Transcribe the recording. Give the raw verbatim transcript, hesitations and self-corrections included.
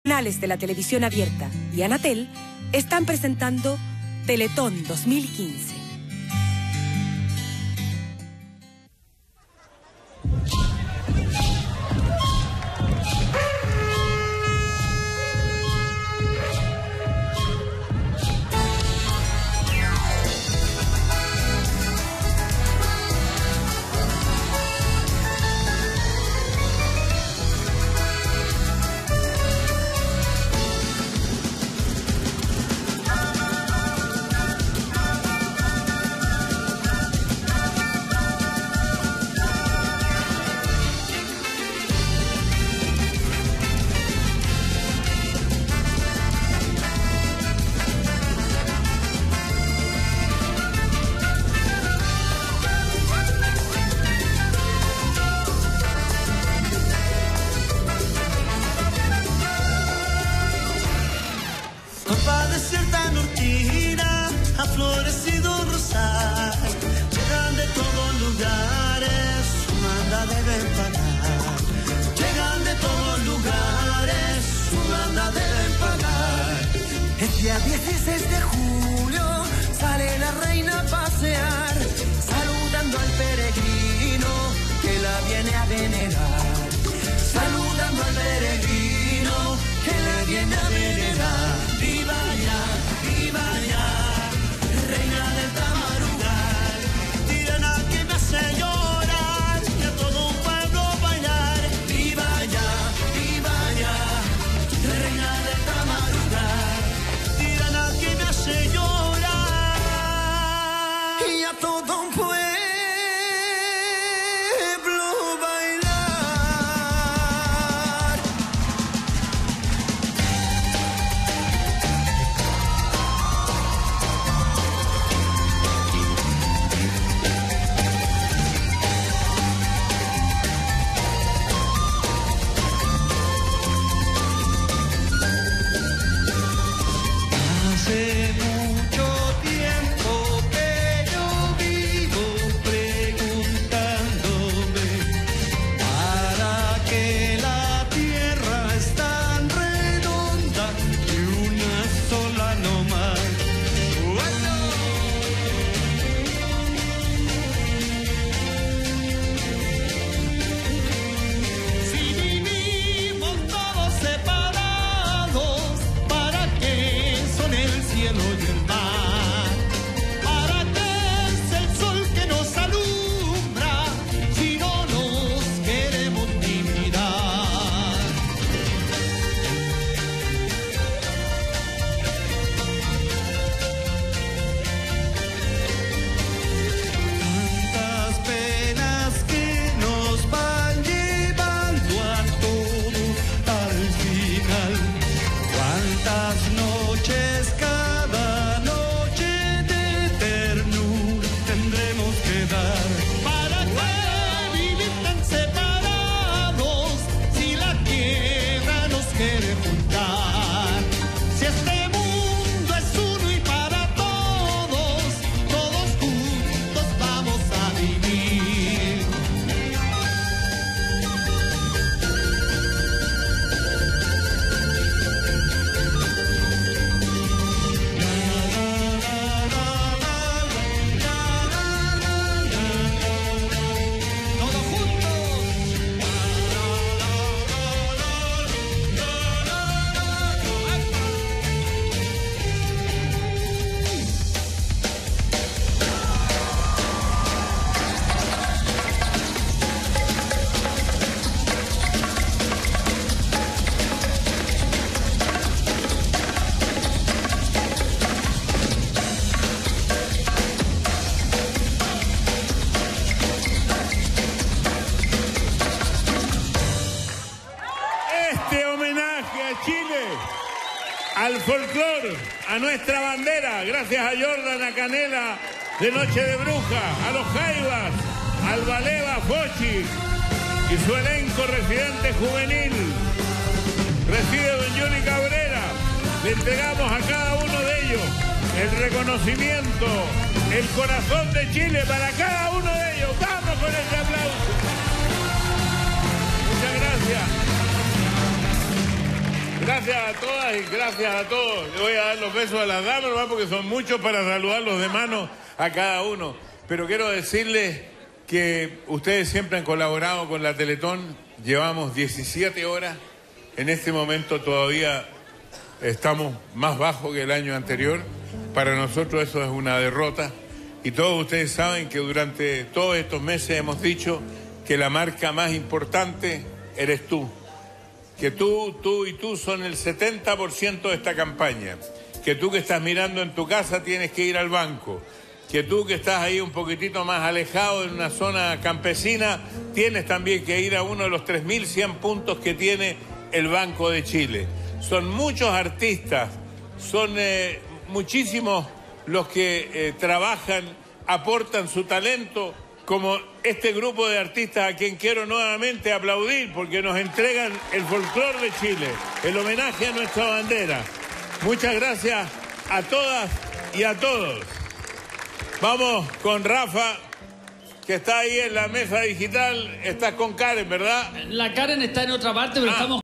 Canales de la televisión abierta y Anatel están presentando Teletón dos mil quince. Día dieciséis de julio sale la reina a pasear, saludando al peregrino que la viene a venerar, saludando al peregrino que la viene a venerar. Viva ya, viva ya, reina del Tamarugal, tirana que me hace llorar y a todo un pueblo bailar. Viva ya, viva ya, reina del Tamarugal, que me hace llorar y a todo un pueblo bailar. Hace mucho tiempo que yo vivo preguntándome para qué la tierra es tan redonda y una sola no más. Si vivimos todos separados, ¿para qué son el cielo y el mar? ¿Para qué es el sol que nos alumbra si no nos queremos ni mirar? Tantas penas que nos van llevando a todos al final. Cuántas noches, cada noche de ternura tendremos que dar. ¿Para qué vivir tan separados si la tierra nos quiere juntar? Si este mundo es uno y para todos, todos juntos vamos a vivir. Todos juntos. Este homenaje a Chile, al folclore, a nuestra bandera, gracias a Jordan, a Canela de Noche de Bruja, a los Jaivas, al Baleva Fochi y su elenco residente juvenil. Reside don Johnny Cabrera. Le entregamos a cada uno de ellos el reconocimiento, el corazón de Chile para cada uno de ellos. ¡Vamos con este aplauso! Muchas gracias. Gracias a todas y gracias a todos. Le voy a dar los besos a las damas, ¿no? Porque son muchos para saludarlos de mano a cada uno. Pero quiero decirles que ustedes siempre han colaborado con la Teletón. Llevamos diecisiete horas. En este momento todavía estamos más bajos que el año anterior. Para nosotros eso es una derrota. Y todos ustedes saben que durante todos estos meses hemos dicho que la marca más importante eres tú. Que tú, tú y tú son el setenta por ciento de esta campaña. Que tú que estás mirando en tu casa tienes que ir al banco. Que tú que estás ahí un poquitito más alejado en una zona campesina, tienes también que ir a uno de los tres mil cien puntos que tiene el Banco de Chile. Son muchos artistas, son eh, muchísimos los que eh, trabajan, aportan su talento, como este grupo de artistas a quien quiero nuevamente aplaudir porque nos entregan el folclore de Chile, el homenaje a nuestra bandera. Muchas gracias a todas y a todos. Vamos con Rafa, que está ahí en la mesa digital. Estás con Karen, ¿verdad? La Karen está en otra parte, pero Ah. estamos...